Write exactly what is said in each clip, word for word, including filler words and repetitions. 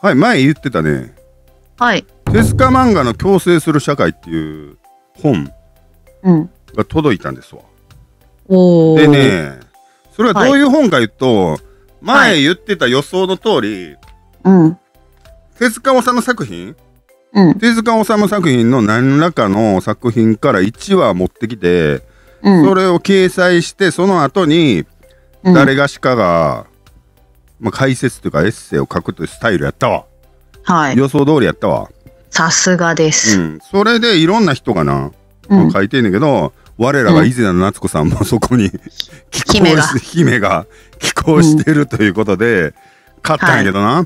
はい、前言ってたね。 はい。 手塚漫画の共生する社会っていう本が届いたんですわ。 おー。 でね、それはどういう本か言うと、はい、前言ってた予想の通り、 うん、 手塚治虫作品、 うん、 手塚治虫作品の何らかの作品からいちわ持ってきて、うん、それを掲載して、その後に誰がしかが、うん、まあ、解説というかエッセイを書くというスタイルやったわ。 はい。 予想通りやったわ。 さすがです。 うん。それでいろんな人がな、うん、書いてんねんけど、我らが以前の夏子さんもそこに寄稿し、姫が寄稿してるということで、買ったんやけどな。はい、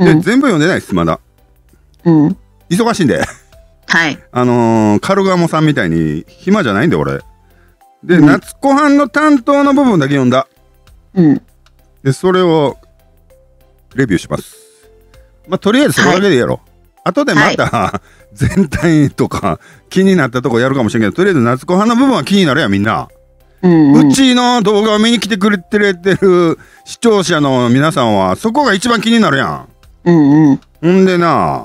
で、うん、全部読んでないです、まだ。うん。忙しいんで。 はい。 あのー、カルガモさんみたいに暇じゃないんで、俺。で、うん、夏子班の担当の部分だけ読んだ。うん。で、それを、レビューします。まあ、とりあえずそこだけでやろう。はい、後でまた、はい、全体とか気になったとこやるかもしれんけど、とりあえず夏子班の部分は気になるやん、みんな。うんうん、うちの動画を見に来てくれてる視聴者の皆さんは、そこが一番気になるやん。うんうん。ほんでな、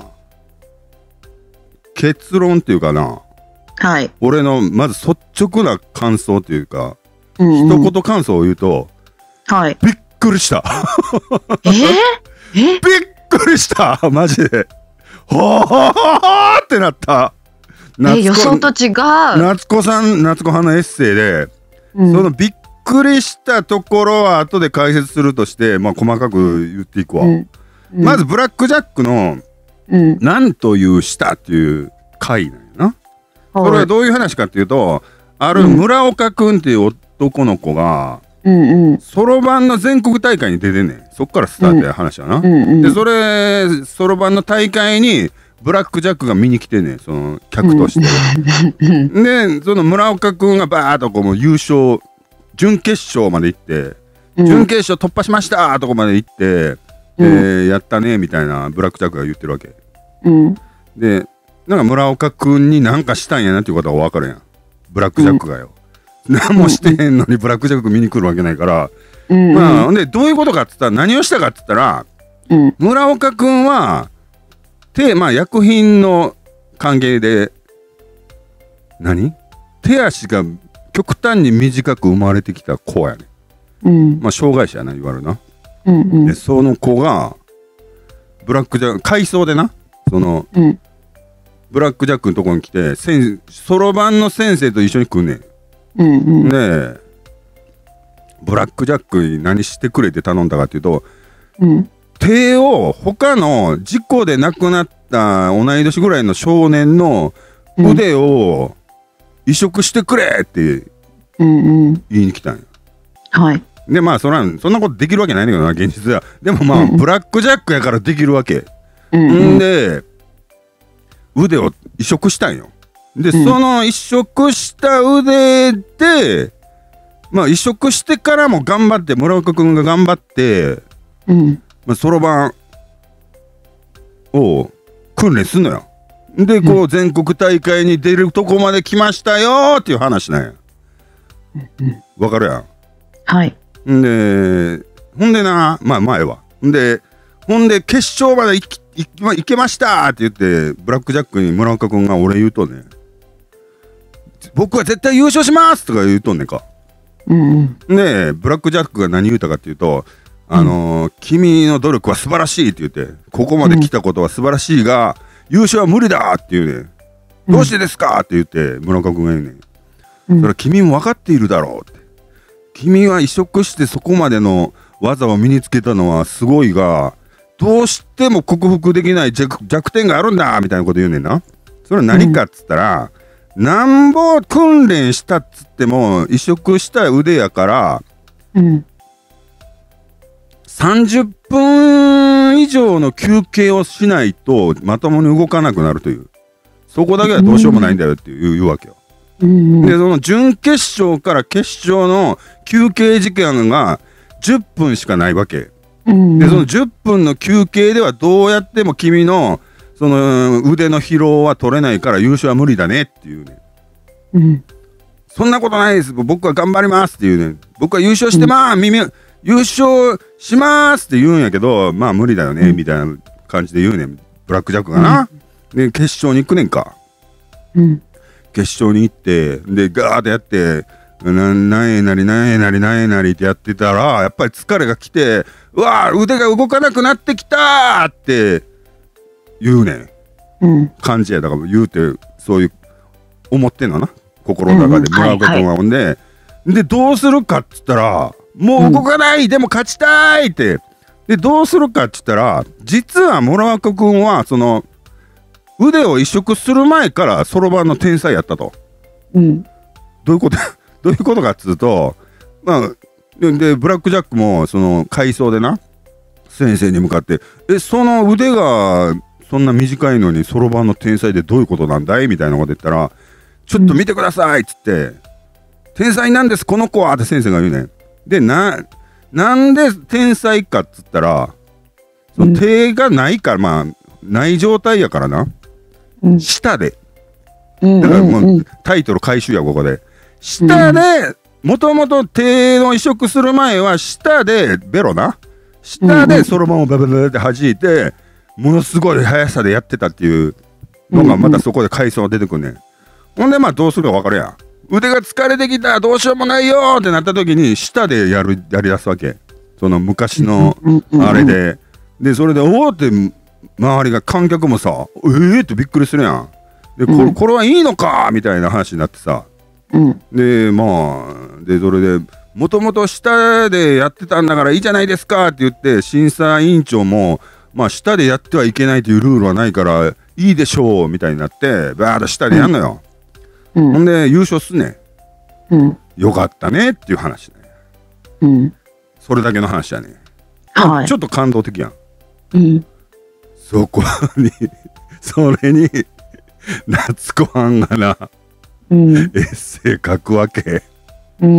結論っていうかな、はい。俺のまず率直な感想っていうか、うんうん、一言感想を言うと、はい。びっくりした。 えー、えびっくりしたマジで。ほーってなった。 え、予想と違う。 夏子さん、夏子派のエッセイで、うん、そのびっくりしたところは後で解説するとして、まあ細かく言っていくわ。うんうん、まずブラックジャックの、うん、なんという舌っていう回なんやな。それはどういう話かっていうと、ある村岡くんっていう男の子が、そろばんの全国大会に出てんねん。そっからスタートや話やな。で、それ、そろばんの大会に、ブラックジャックが見に来てんねん。その、客として。で、その村岡くんがバーっとこうもう優勝、準決勝まで行って、準決勝突破しましたとこまで行って、えー、やったねみたいなブラックジャックが言ってるわけ。で、なんか村岡くんに何かしたんやなっていうことが分かるやん。ブラックジャックがよ。何もしてへんのにブラックジャック見に来るわけないから、うんうん、まあでどういうことかっつったら何をしたかっつったら、うん、村岡くんは手まあ薬品の関係で何手足が極端に短く生まれてきた子やね、うん、まあ障害者やな言われるな、うんうん、でその子がブラックジャック回想でなその、うん、ブラックジャックのとこに来てそろばんの先生と一緒に来んねん。うんうん、でブラックジャックに何してくれって頼んだかっていうと、うん、手を他の事故で亡くなった同い年ぐらいの少年の腕を移植してくれって言いに来たんや、うんうん、はい。でまあそらそんなことできるわけないんだけどな現実は。でもまあ、うんうん、ブラックジャックやからできるわけ、うんうん、んで腕を移植したんよ。で、うん、その移植した腕で、まあ移植してからも頑張って、村岡くんが頑張って、うん、まあそろばんを訓練すんのよ。で、こう全国大会に出るとこまで来ましたよーっていう話なんや。わかるやん。はい。んで、ほんでな、まあ前は。んで、ほんで決勝まで行き、行き、行けましたって言って、ブラックジャックに村岡くんが俺言うとね、僕は絶対優勝しますとか言うとんねんか。うんうん、でブラックジャックが何言うたかっていうと、あのーうん、君の努力は素晴らしいって言ってここまで来たことは素晴らしいが、うん、優勝は無理だって言うねん、うん、どうしてですかって言って村岡君が言うねん、うん、それは君も分かっているだろうって君は移植してそこまでの技を身につけたのはすごいがどうしても克服できない 弱, 弱点があるんだみたいなこと言うねんな。それは何かっつったら、うん、なんぼ訓練したっつっても移植した腕やから、うん、さんじゅっぷん以上の休憩をしないとまともに動かなくなるというそこだけはどうしようもないんだよっていう、うん、言うわけよ、うん、でその準決勝から決勝の休憩時間がじゅっぷんしかないわけ、うん、でそのじゅっぷんの休憩ではどうやっても君のその腕の疲労は取れないから優勝は無理だねっていうね、うん、そんなことないです僕は頑張りますっていうね僕は優勝してまーす、うん、耳優勝しますって言うんやけどまあ無理だよね、うん、みたいな感じで言うねん、ブラックジャックがな、うん、で決勝に行くねんか、うん、決勝に行ってでガーってやってななんえなりなんえなりなんえなりってやってたらやっぱり疲れが来てうわー腕が動かなくなってきたーって言うねん、うん、感じやだから言うてそういう思ってんのな心の中で村岡君はほんででどうするかっつったらもう動かない、うん、でも勝ちたいってでどうするかっつったら実は村岡君はその腕を移植する前からそろばんの天才やったと、うん、どういうことどういうことかっつうとまあでブラックジャックもその回想でな先生に向かってえその腕がそんな短いのにそろばんの天才でどういうことなんだいみたいなこと言ったらちょっと見てくださいっつって、うん、天才なんですこの子はって先生が言うねんでななんで天才かっつったらその手がないから、うん、まあない状態やからな、うん、舌でだからもうタイトル回収やここで舌でもともと手の移植する前は舌でベロな舌でそろばんをババババって弾いてものすごい速さでやってたっていうのがまたそこで回想が出てくんねん、ほんでまあどうするか分かるやん腕が疲れてきたどうしようもないよってなった時に舌でやるやりだすわけその昔のあれででそれでおおって周りが観客もさえーってびっくりするやんでこれ、これはいいのかみたいな話になってさ、うん、でまあでそれでもともと下でやってたんだからいいじゃないですかって言って審査委員長もまあ下でやってはいけないというルールはないからいいでしょうみたいになってバーッと下でやんのよ、うん、ほんで優勝すんねん、うん、よかったねっていう話ね、うん、それだけの話やね、はい、ちょっと感動的やん、うん、そこにそれに夏子はんがな、うん、エッセイ書くわけ、うん、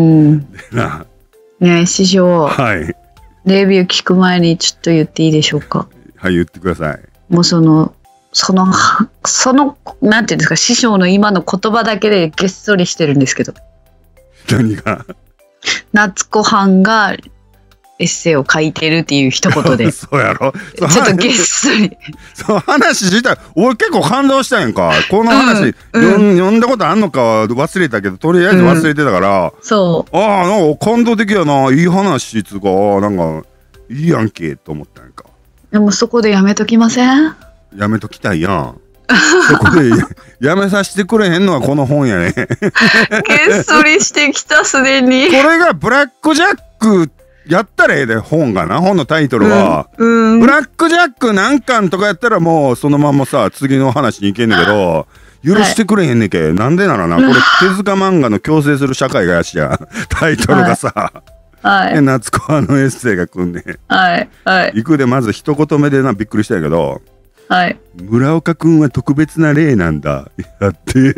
でなねえ師匠、 はい、 レビュー聞く前にちょっと言っていいでしょうか。 はい言ってください。 もうそのそのそのなんていうんですか師匠の今の言葉だけでげっそりしてるんですけど何が夏子はんがエッセイを書いてるっていう一言でそうやろちょっとげっそりその話自体俺結構感動したやんかこの話、うんうん、読んだことあんのかは忘れたけどとりあえず忘れてたから、 うん、そうああなんか感動的やないい話つうかなんかいいやんけと思ったやんか。 でもそこでやめときません？ やめときたいやんそこでやめさせてくれへんのはこの本やねげっそりしてきたすでにこれがブラックジャックやったらええで本がな本のタイトルは、うんうん、ブラックジャック何巻とかやったらもうそのままさ次の話に行けんねんけど許してくれへんねんけ、はい、なんでならなこれ手塚漫画の共生する社会がやしやタイトルがさ、はいはい、夏子はのエッセイがくんねん、 はいはい、 行くでまず一言目でなびっくりしたんやけど、 はい、 村岡くんは特別な例なんだやって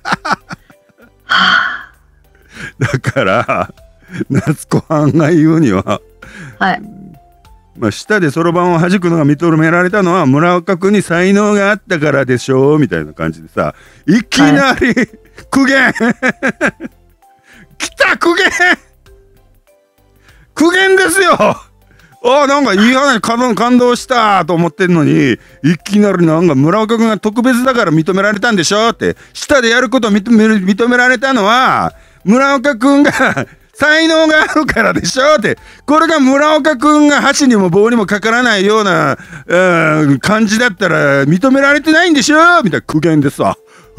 だから夏子はんが言うには、 はい、 まあ舌でそろばんを弾くのが認められたのは村岡くんに才能があったからでしょうみたいな感じでさいきなり、はい、苦言来た苦言苦言ですよあなんかいい話感, 感動したと思ってんのにいきなりなんか村岡君が特別だから認められたんでしょって舌でやることを認め認められたのは村岡君が才能があるからでしょってこれが村岡君が箸にも棒にもかからないような、うん、感じだったら認められてないんでしょみたいな苦言でさ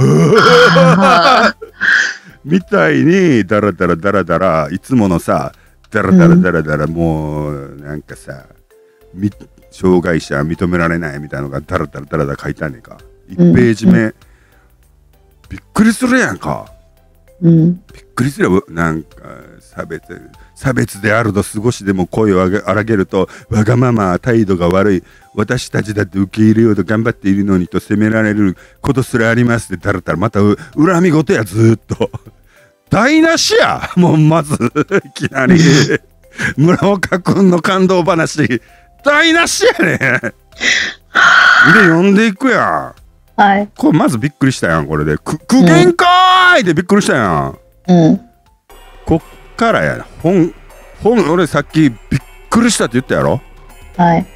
みたいにダラダラダラダラいつものさダラダラダラダラもうなんかさ障害者認められないみたいなのがダラダラダラダラ書いてあんねんかいちページ目、うん、びっくりするやんか、うん、びっくりするよなんか差別差別であると少しでも声を荒げるとわがまま態度が悪い私たちだって受け入れようと頑張っているのにと責められることすらありますってダラダラまた恨み事やずっと台無しやもうまずいきなり村岡くんの感動話台無しやねで読んでいくやん、はい、これまずびっくりしたやんこれで苦言かーいでびっくりしたやん、うん、こっからや本本俺さっきびっくりしたって言ったやろ、 はい、 びっ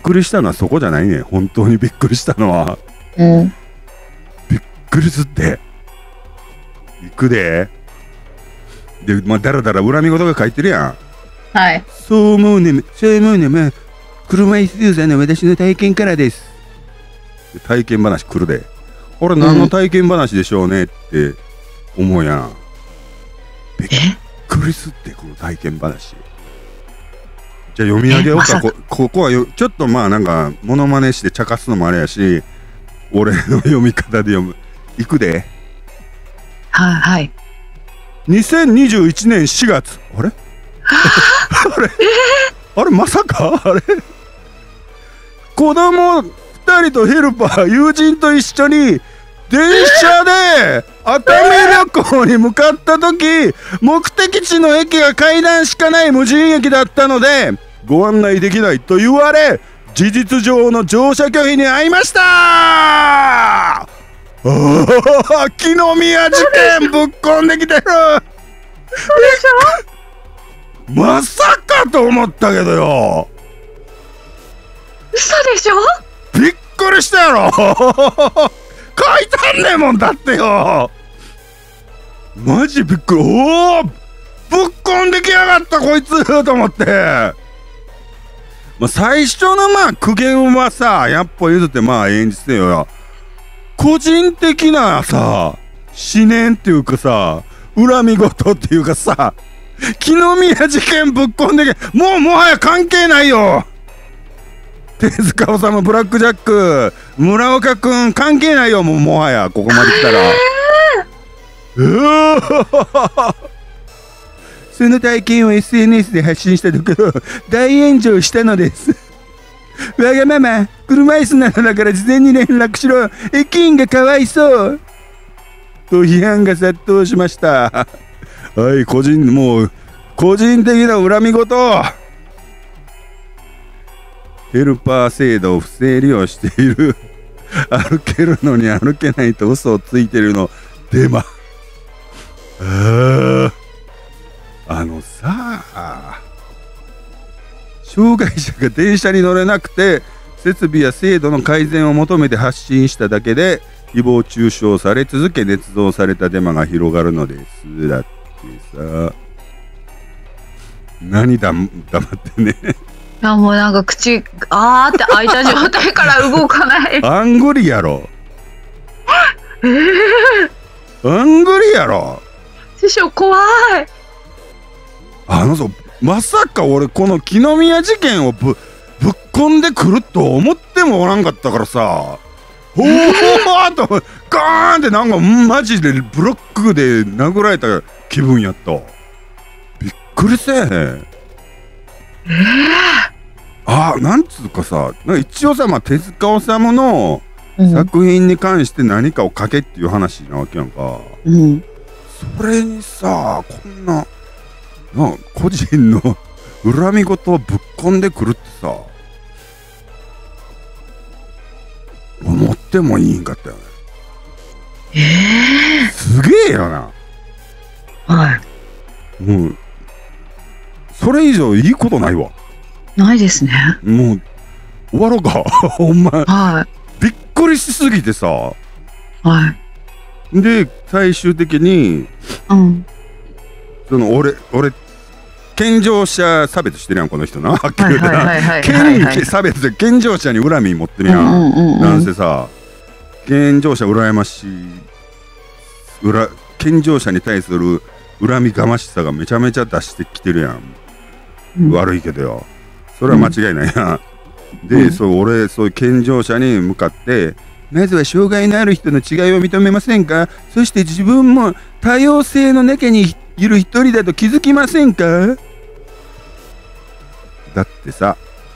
くりしたのはそこじゃないね。本当にびっくりしたのは、 うん、 びっくりすって行くで。で、まあ、だらだら恨み事が書いてるやん。 はい。 そう思うね、そう思うね、まあ、車椅子ユーザーの私の体験からです。体験話来るで。俺何の体験話でしょうねって思うやん。びっくりすってこの体験話。じゃあ読み上げようか。こ, ここはよちょっとまあなんかモノマネして茶化すのもあれやし、俺の読み方で読む。いくで。 はいはい。にせんにじゅういちねんしがつ。あれあれ、あれまさかあれ子供ふたりとヘルパー友人と一緒に電車で熱海旅行に向かった時、目的地の駅が階段しかない無人駅だったのでご案内できないと言われ、事実上の乗車拒否に遭いました。ああ、木の宮事件ぶっこんできてる。まさかと思ったけどよ。 嘘でしょ。 びっくりしたやろ。書いたんねんもんだってよ。マジびっくり。おお、ぶっこんできやがったこいつと思って。まあ、最初のまあ苦言はさ、やっぱ譲ってまあ演じてよ。個人的なさ、思念っていうかさ、恨み事っていうかさ、木の宮事件ぶっこんでけ、もうもはや関係ないよ。手塚治虫、ブラックジャック、村岡くん関係ないよ。もうもはやここまで来たら、えー、その体験を エスエヌエス で発信したところ大炎上したのです。わがまま車椅子なのだから事前に連絡しろ、駅員がかわいそうと批判が殺到しました。はい、個人もう個人的な恨み事。ヘルパー制度を不正利用している。歩けるのに歩けないと嘘をついてるのデマ。ああのさあ、障害者が電車に乗れなくて設備や制度の改善を求めて発信しただけで誹謗中傷され続け捏造されたデマが広がるのです。だってさ、何だ黙ってね。 いやもうなんか口あーって開いた状態から動かない。 あんぐりやろ。 えー、 あんぐりやろ。 師匠怖い。 あのさ、まさか俺この木の宮事件をぶぶっこんでくると思ってもおらんかったからさ、ほーとガーンってなんかマジでブロックで殴られた気分やった。びっくりせえへん。 えー、 あ、なんつうかさ、なんか一応さ、まあ、手塚治虫の作品に関して何かを書けっていう話なわけやんか、うん、それにさ、こんなな個人の恨み事をぶっこんでくるってさ、思ってもいいんかったよね。 えー、 すげえよな。 はい。 もうそれ以上いいことないわ。 ないですね。 もう終わろうか。ほんま、 はい、 びっくりしすぎてさ、 はい、 で最終的に、 うん、 その俺俺健常者差別してるやんこの人な。はっきり言うてな、健差別で健常者に恨み持ってるやん、うんうんうん、なんせさ、健常者羨ましい、うら健常者に対する恨みがましさがめちゃめちゃ出してきてるやん、うん、悪いけどよ、それは間違いないや、うん、で、うん、そう俺そういう健常者に向かって、まずは障害のある人の違いを認めませんか、そして自分も多様性の中にいる一人だと気づきませんか。だってさ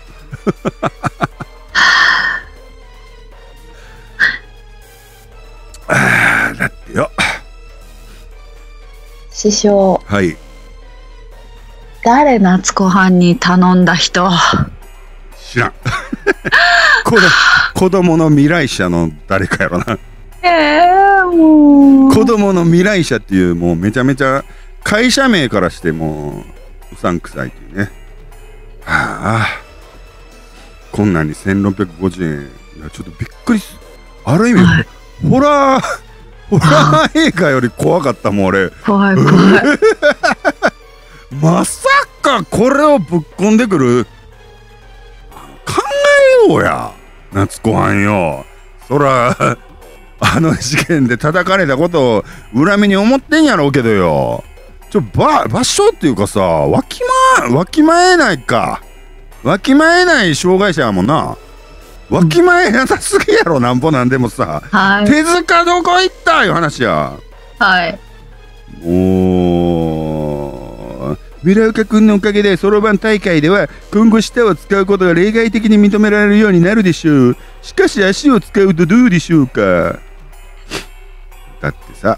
あだってよ、 師匠、 はい、 誰夏子はんに頼んだ人。 知らん子, 子供の未来者の誰かやろな。 えー、もう子供の未来者っていう、もうめちゃめちゃ会社名からしてもううさんくさいっていうね。はあ、 こんなんにせんろっぴゃくごじゅうえん、いやちょっとびっくりすある意味、はい、ホラーホラー映画より怖かったもん俺。 怖い怖いまさかこれをぶっ込んでくる。考えようや夏子はんよ。そらあの事件で叩かれたことを恨みに思ってんやろうけどよ、ちょば場所っていうかさ、わきまわきまえないかわきまえない障害者やもんな。わきまえなさすぎやろ、なんぼなんでもさ、はい、手塚どこ行ったいう話や。 はい。 もう村岡くんのおかげでそろばん大会では今後舌を使うことが例外的に認められるようになるでしょう。しかし足を使うとどうでしょうか。だってさ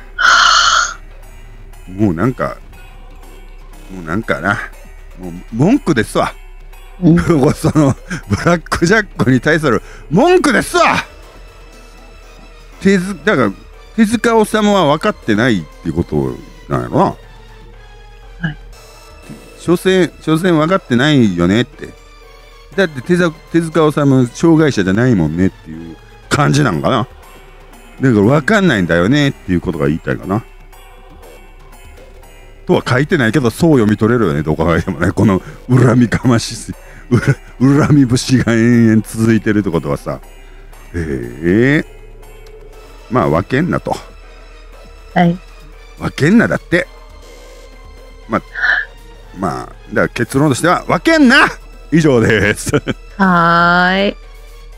もうなんかもうなんかなもう文句ですわそのブラックジャックに対する文句ですわ。手塚だから手塚治虫は分かってないっていうことなんやろな。はい。所詮所詮分かってないよねって。だって手塚手塚治虫障害者じゃないもんねっていう感じなんかな。だから分かんないんだよねっていうことが言いたいかな。とは書いてないけどそう読み取れるよね、どう考えてもね。この恨みかまし恨み節が延々続いてるってことはさ、ええー、まあ分けんなと。 はい。 分けんなだって。まあまあだから結論としては分けんな以上です。 はーい。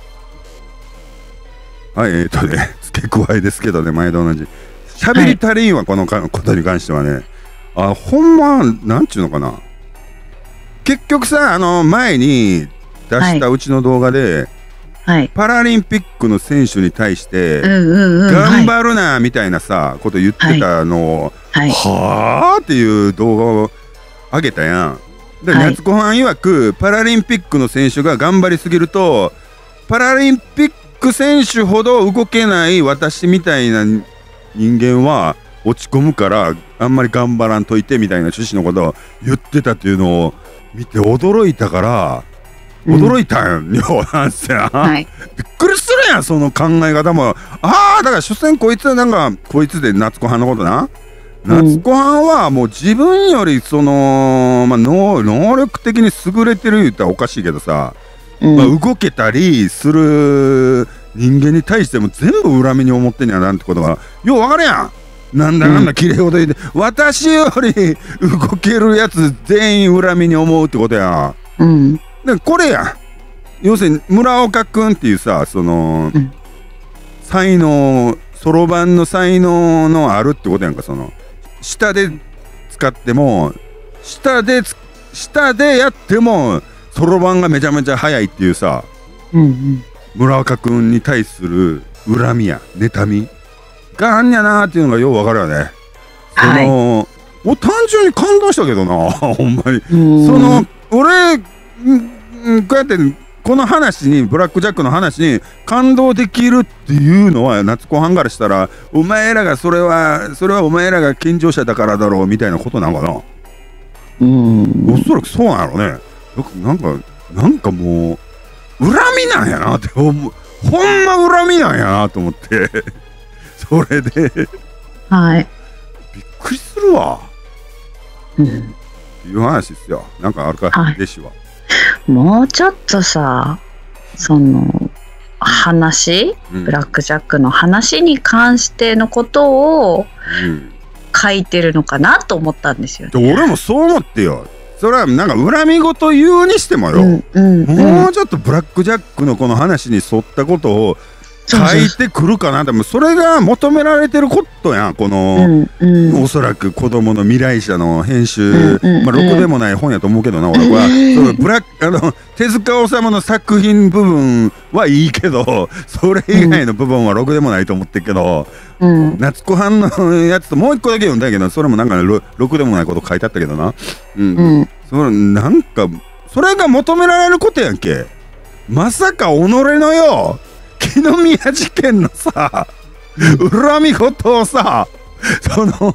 はい、えーとね付け加えですけどね、前と同じ喋り足りんわ、はい、このことに関してはね。あ、ほんまなんちゅうのかな、結局さ、あの前に出したうちの動画で、はい、パラリンピックの選手に対して、うんうんうん、頑張るなみたいなさこと言ってたのを、はい、はあっていう動画を上げたやん。で、はい、夏子はん曰くパラリンピックの選手が頑張りすぎるとパラリンピック選手ほど動けない私みたいな人間は落ち込むからあんまり頑張らんといてみたいな趣旨のことを言ってたっていうのを見て驚いたから、うん、驚いたんよなんせや、はい、びっくりするやんその考え方も。ああだから所詮こいつなんかこいつで夏子はんのことな、うん、夏子はんはもう自分よりその、まあ、能, 能力的に優れてる言ったらおかしいけどさ、うんまあ、動けたりする人間に対しても全部恨みに思ってんやなんてことがよう分かるやん。なんだなんだきれい事言って、うん、私より動けるやつ全員恨みに思うってことや、うん、でこれや要するに村岡くんっていうさその、うん、才能そろばんの才能のあるってことやんか。その下で使っても下で下でやってもそろばんがめちゃめちゃ速いっていうさ、うんうん、村岡くんに対する恨みや妬みがあんやなーっていうのがようわかるよね。その、はい、もう単純に感動したけどなほんまに。その俺んこうやってこの話にブラックジャックの話に感動できるっていうのは夏子はんからしたらお前らがそれはそれはお前らが健常者だからだろうみたいなことなんかな。うんおそらくそうなんやろね。なんかなんかもう恨みなんやなってほんま恨みなんやなと思ってそれではいびっくりするわ、うん、っていう話ですよ。なんかあるか、はい、弟子はもうちょっとさその話、うん、ブラックジャックの話に関してのことを書いてるのかなと思ったんですよ、ね、 俺もそう思ってよ。それはなんか恨み事言うにしてもよ、うんうんうん、もうちょっとブラックジャックのこの話に沿ったことを書いてくるかな。でもそれが求められてることやんこの、うんうん、おそらく子供の未来者の編集、うんうん、まあろくでもない本やと思うけどな、うん、俺は、うん、そのブラックあの手塚治虫の作品部分はいいけどそれ以外の部分はろくでもないと思ってるけど、うん、夏子はんのやつともう一個だけ読んだけどそれもなんか、ね、ろくでもないこと書いてあったけどな、うんうん、それなんかそれが求められることやんけ。まさか己のよ木宮事件のさ、うん、恨み事をさその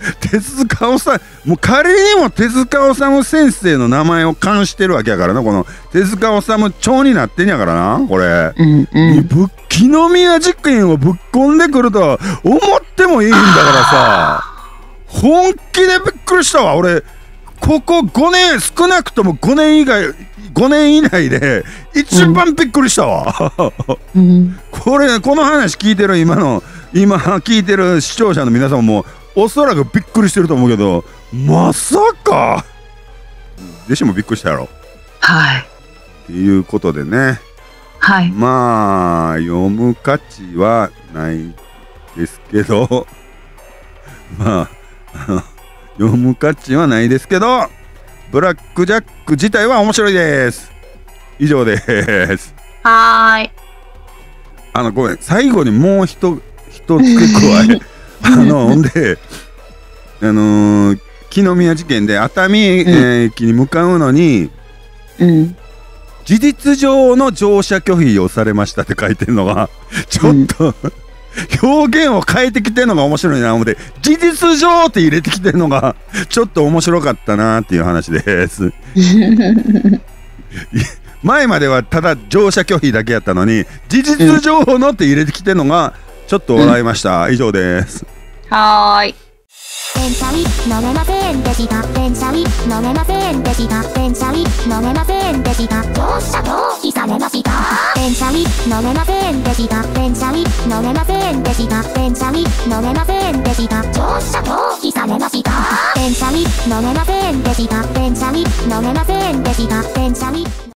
手塚治虫、もう仮にも手塚治虫先生の名前を冠してるわけやからな、この手塚治虫町になってんやからな、これ。うんうん、ぶ木の宮事件をぶっ込んでくるとは思ってもいいんだからさ、本気でびっくりしたわ。俺、ここごねん、少なくともごねん以外、ごねん以内で一番びっくりしたわ。うん、これ、この話聞いてる今の、今聞いてる視聴者の皆さんもおそらくびっくりしてると思うけど、まさか弟子もびっくりしたやろ。 はい。 っていうことでね、 はい。 まあ読む価値はないですけどまあ読む価値はないですけど、ブラックジャック自体は面白いです。以上です。 はーい。 あのごめん、最後にもう一一付け加えあのほんであのー、木の宮事件で熱海駅に向かうのに、うん、事実上の乗車拒否をされましたって書いてるのがちょっと、うん、表現を変えてきてるのが面白いな思って事実上って入れてきてるのがちょっと面白かったなっていう話です前まではただ乗車拒否だけやったのに事実上のって入れてきてるのがちょっと笑いました、うん、以上です。 はーい。 電車に乗れませんでした。電車に乗れませんでした。電車に乗れませんでした。乗車拒否されました。電車に乗れませんでした。電車に乗れませんでした。電車に乗れませんでした。乗車拒否されました。電車に乗れませんでした。電車に乗れませんでした。電車に